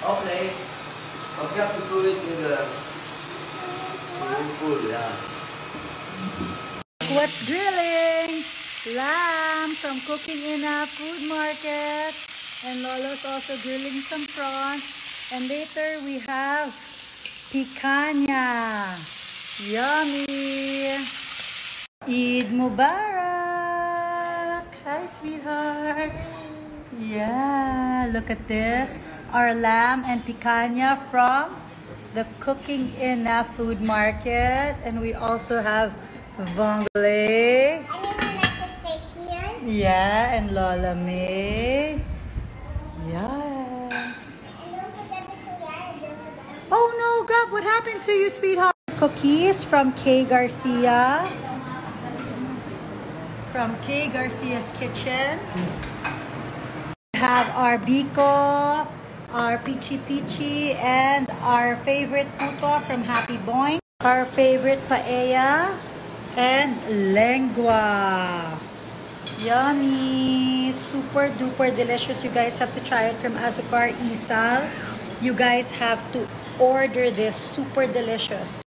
Okay. But you have to do it in the swimming pool, yeah. What's grilling? Lamb from Cooking in a Food Market. And Lolo's also grilling some prawns. And later we have picanha. Yummy! Eid Mubarak! Hi, sweetheart! Yeah, look at this. Our lamb and picanha from the Cooking in a Food Market. And we also have vongole. And then we like to stay here. Yeah, and Lola May. Yes. And don't forget the kuya. Oh no, God, what happened to you, sweetheart? Cookies from Kay Garcia. From Kay Garcia's Kitchen. We have our biko, our pichi pichi, and our favorite puto from Happy Boing. Our favorite paella and lengua. Yummy! Super duper delicious. You guys have to try it from Azúcar Isal. You guys have to order this. Super delicious.